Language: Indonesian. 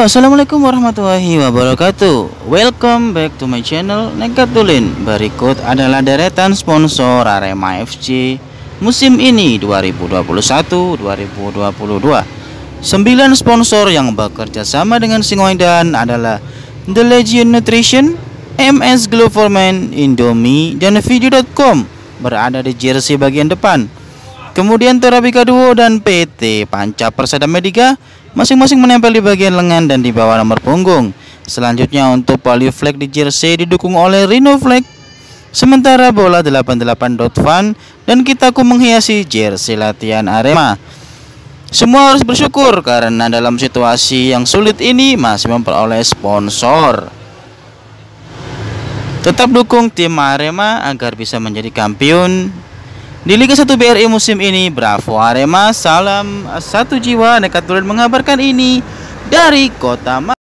Assalamualaikum warahmatullahi wabarakatuh. Welcome back to my channel Nekatulin. Berikut adalah deretan sponsor Arema FC musim ini 2021-2022. 9 sponsor yang bekerja sama dengan Singoedan adalah The Legion Nutrition, MS Glow for Men, Indomie, dan Video.com berada di jersey bagian depan. Kemudian Torabika Duo dan PT Panca Persada Medica masing-masing menempel di bagian lengan dan di bawah nomor punggung. Selanjutnya untuk Polio Flag di jersey didukung oleh Rhino Flag. Sementara bola 88.fun dan Kitaku menghiasi jersey latihan Arema. Semua harus bersyukur karena dalam situasi yang sulit ini masih memperoleh sponsor. Tetap dukung tim Arema agar bisa menjadi kampiun di Liga 1 BRI musim ini. Bravo Arema, salam satu jiwa. Nekatulin mengabarkan ini dari Kota